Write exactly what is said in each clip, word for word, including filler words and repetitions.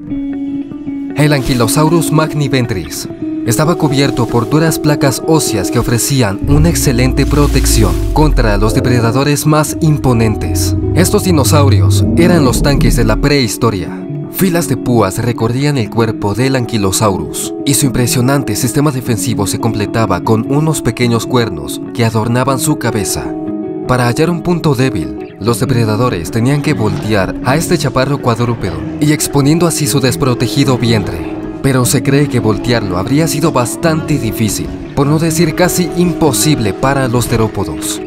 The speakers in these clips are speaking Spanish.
El Ankylosaurus magniventris estaba cubierto por duras placas óseas que ofrecían una excelente protección contra los depredadores más imponentes. Estos dinosaurios eran los tanques de la prehistoria. Filas de púas recorrían el cuerpo del Ankylosaurus y su impresionante sistema defensivo se completaba con unos pequeños cuernos que adornaban su cabeza. Para hallar un punto débil, los depredadores tenían que voltear a este chaparro cuadrúpedo y exponiendo así su desprotegido vientre. Pero se cree que voltearlo habría sido bastante difícil, por no decir casi imposible para los terópodos.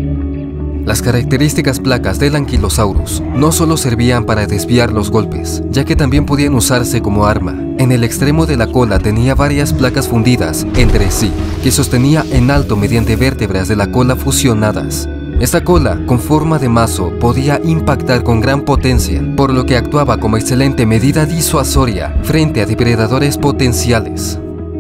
Las características placas del Ankylosaurus no solo servían para desviar los golpes, ya que también podían usarse como arma. En el extremo de la cola tenía varias placas fundidas entre sí, que sostenía en alto mediante vértebras de la cola fusionadas. Esta cola, con forma de mazo, podía impactar con gran potencia, por lo que actuaba como excelente medida disuasoria frente a depredadores potenciales.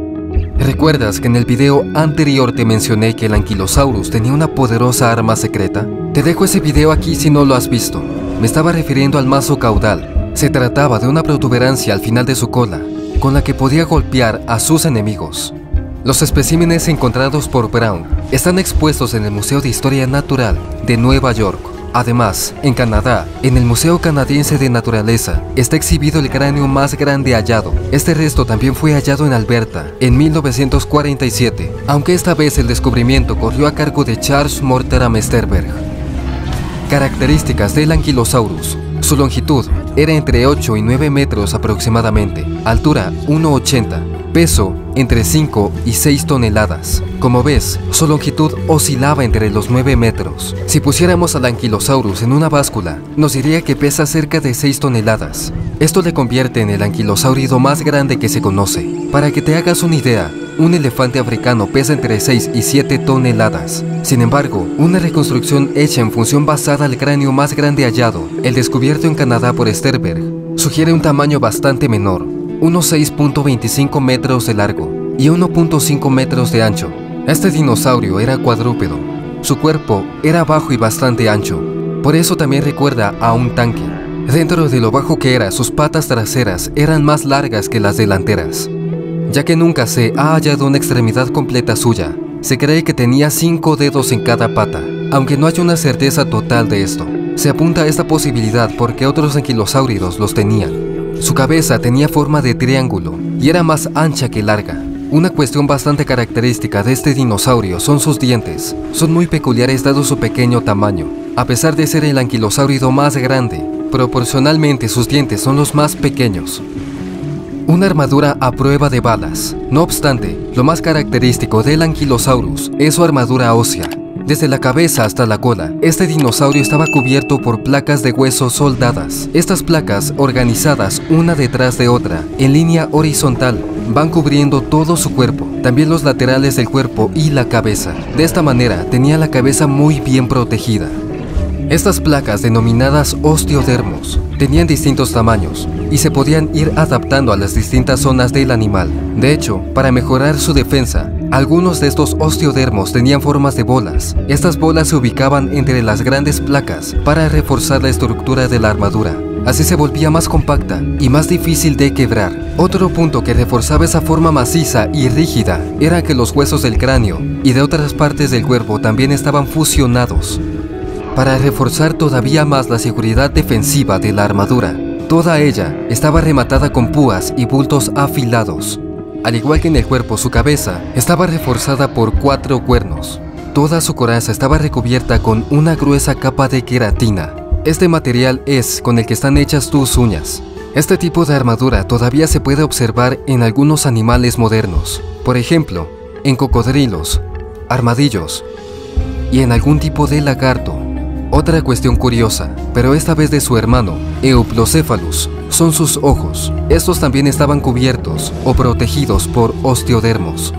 ¿Recuerdas que en el video anterior te mencioné que el Ankylosaurus tenía una poderosa arma secreta? Te dejo ese video aquí si no lo has visto. Me estaba refiriendo al mazo caudal. Se trataba de una protuberancia al final de su cola, con la que podía golpear a sus enemigos. Los especímenes encontrados por Brown están expuestos en el Museo de Historia Natural de Nueva York. Además, en Canadá, en el Museo Canadiense de Naturaleza, está exhibido el cráneo más grande hallado. Este resto también fue hallado en Alberta en mil novecientos cuarenta y siete, aunque esta vez el descubrimiento corrió a cargo de Charles Mortimer Sternberg. Características del Ankylosaurus. Su longitud era entre ocho y nueve metros aproximadamente, altura uno ochenta, peso entre cinco y seis toneladas. Como ves, su longitud oscilaba entre los nueve metros. Si pusiéramos al Ankylosaurus en una báscula, nos diría que pesa cerca de seis toneladas. Esto le convierte en el anquilosáurido más grande que se conoce. Para que te hagas una idea, un elefante africano pesa entre seis y siete toneladas. Sin embargo, una reconstrucción hecha en función basada al cráneo más grande hallado, el descubierto en Canadá por Sternberg, sugiere un tamaño bastante menor, unos seis punto veinticinco metros de largo y uno punto cinco metros de ancho. Este dinosaurio era cuadrúpedo. Su cuerpo era bajo y bastante ancho, por eso también recuerda a un tanque. Dentro de lo bajo que era, sus patas traseras eran más largas que las delanteras. Ya que nunca se ha hallado una extremidad completa suya, se cree que tenía cinco dedos en cada pata, aunque no hay una certeza total de esto. Se apunta a esta posibilidad porque otros anquilosáuridos los tenían. Su cabeza tenía forma de triángulo y era más ancha que larga. Una cuestión bastante característica de este dinosaurio son sus dientes. Son muy peculiares dado su pequeño tamaño. A pesar de ser el anquilosáurido más grande, proporcionalmente sus dientes son los más pequeños. Una armadura a prueba de balas. No obstante, lo más característico del Ankylosaurus es su armadura ósea. Desde la cabeza hasta la cola, este dinosaurio estaba cubierto por placas de hueso soldadas. Estas placas, organizadas una detrás de otra, en línea horizontal, van cubriendo todo su cuerpo, también los laterales del cuerpo y la cabeza. De esta manera, tenía la cabeza muy bien protegida. Estas placas, denominadas osteodermos, tenían distintos tamaños y se podían ir adaptando a las distintas zonas del animal. De hecho, para mejorar su defensa, algunos de estos osteodermos tenían formas de bolas. Estas bolas se ubicaban entre las grandes placas para reforzar la estructura de la armadura. Así se volvía más compacta y más difícil de quebrar. Otro punto que reforzaba esa forma maciza y rígida era que los huesos del cráneo y de otras partes del cuerpo también estaban fusionados. Para reforzar todavía más la seguridad defensiva de la armadura, toda ella estaba rematada con púas y bultos afilados. Al igual que en el cuerpo, su cabeza estaba reforzada por cuatro cuernos. Toda su coraza estaba recubierta con una gruesa capa de queratina. Este material es con el que están hechas tus uñas. Este tipo de armadura todavía se puede observar en algunos animales modernos, por ejemplo, en cocodrilos, armadillos y en algún tipo de lagarto. Otra cuestión curiosa, pero esta vez de su hermano, Euplocephalus, son sus ojos. Estos también estaban cubiertos o protegidos por osteodermos.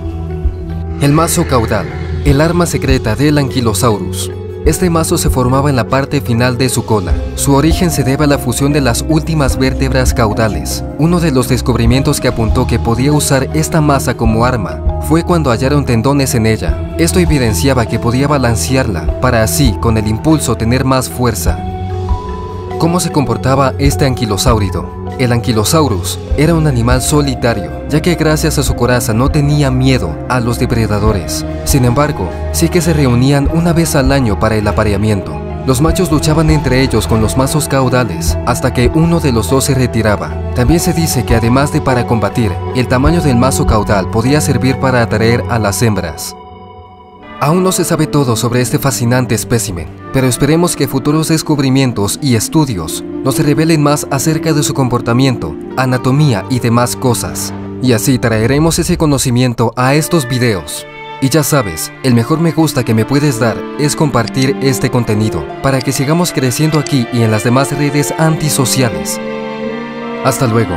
El mazo caudal, el arma secreta del Ankylosaurus. Este mazo se formaba en la parte final de su cola. Su origen se debe a la fusión de las últimas vértebras caudales. Uno de los descubrimientos que apuntó que podía usar esta masa como arma fue cuando hallaron tendones en ella. Esto evidenciaba que podía balancearla para así, con el impulso, tener más fuerza. ¿Cómo se comportaba este anquilosáurido? El Ankylosaurus era un animal solitario, ya que gracias a su coraza no tenía miedo a los depredadores. Sin embargo, sí que se reunían una vez al año para el apareamiento. Los machos luchaban entre ellos con los mazos caudales hasta que uno de los dos se retiraba. También se dice que además de para combatir, el tamaño del mazo caudal podía servir para atraer a las hembras. Aún no se sabe todo sobre este fascinante espécimen, pero esperemos que futuros descubrimientos y estudios nos revelen más acerca de su comportamiento, anatomía y demás cosas. Y así traeremos ese conocimiento a estos videos. Y ya sabes, el mejor me gusta que me puedes dar es compartir este contenido para que sigamos creciendo aquí y en las demás redes antisociales. Hasta luego.